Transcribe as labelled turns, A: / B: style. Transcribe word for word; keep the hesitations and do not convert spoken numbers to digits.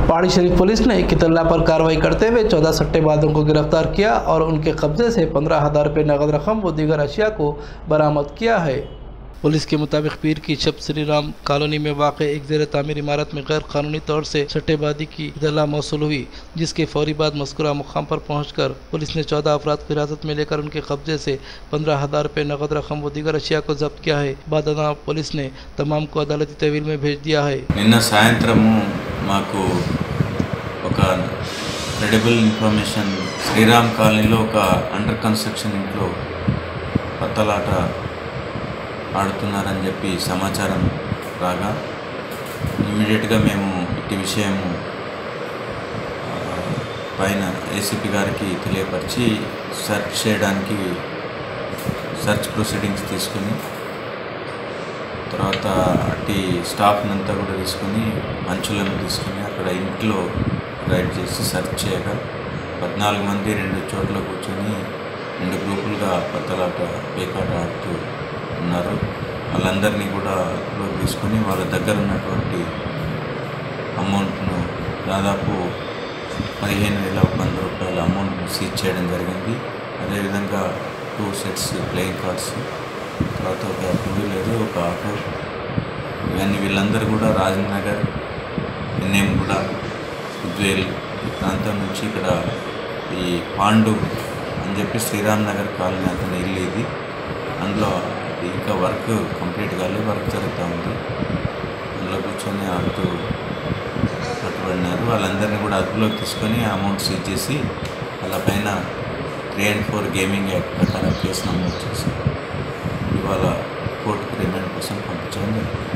A: पहाड़ी शरीफ पुलिस ने कितल्ला पर कार्रवाई करते हुए चौदह सट्टेबाजों को गिरफ्तार किया और उनके कब्जे से पंद्रह हजार रुपये नकद रकम व दीगर अशिया को बरामद किया है। पुलिस के मुताबिक पीर की छप श्री राम कॉलोनी में वाक़ एक ज़ेर तामीर इमारत में गैर कानूनी तौर से सट्टेबाजी की इत्तला मौसूल हुई, जिसके फौरी बाद मज़कूरा मुकाम पर पहुंचकर पुलिस ने चौदह अफराद को हिरासत में लेकर उनके कब्जे से पंद्रह हज़ार रुपये नकद रकम व दीगर अशिया को जब्त किया है। बाद पुलिस ने तमाम को अदालती तहवील में भेज दिया है।
B: నిన్న సాయంత్రము మాకు ఒక క్రెడిబుల్ ఇన్ఫర్మేషన్ శ్రీరామ్ కాలనీలో ఒక అండర్ కన్స్ట్రక్షన్ ఇంట్లో పత్తలాట ఆడుతున్నారని చెప్పి సమాచారం రాగా ఇమ్మీడియట్గా మేము ఇట్టి విషయము పైన ఏసీపీ గారికి తెలియపరిచి సెర్చ్ చేయడానికి సెర్చ్ ప్రొసీడింగ్స్ తీసుకుని తర్వాత అట్టి స్టాఫ్ని అంతా కూడా తీసుకుని అంచులను తీసుకుని అక్కడ ఇంట్లో రైడ్ చేసి సెర్చ్ చేయగా పద్నాలుగు మంది రెండు చోట్ల కూర్చొని రెండు గ్రూపులుగా పత్తలాట పేకాట ఆడుతూ ఉన్నారు. వాళ్ళందరినీ కూడా అదుపులోకి తీసుకొని వాళ్ళ దగ్గర ఉన్నటువంటి అమౌంట్ను దాదాపు పదిహేను వేల వంద రూపాయల అమౌంట్ను సీజ్ చేయడం జరిగింది. అదేవిధంగా టూ సెట్స్ ప్లేయింగ్ కార్డ్స్, తర్వాత ఒక టూ వీలర్, ఒక ఆటో, ఇవన్నీ వీళ్ళందరూ కూడా రాజనగర్, ఎన్నేంగూడ, ఉద్వేల్ ఈ ప్రాంతం నుంచి ఇక్కడ ఈ పాండు అని చెప్పి శ్రీరామ్ నగర్ కాలనీ అతని ఇల్లు ఇది. అందులో ఇంకా వర్క్ కంప్లీట్ కాలే, వర్క్ జరుగుతూ ఉంది. అందులో కూర్చొని ఆడుతూ పట్టుబడినారు. వాళ్ళందరినీ కూడా అదుపులోకి తీసుకొని అమౌంట్ సీజ్ చేసి వాళ్ళ పైన three and four gaming act ప్రకారం కేసు నమోదు చేసి ఇవాళ కోర్టుకు రిమాండ్ కోసం పంపించడం జరిగింది.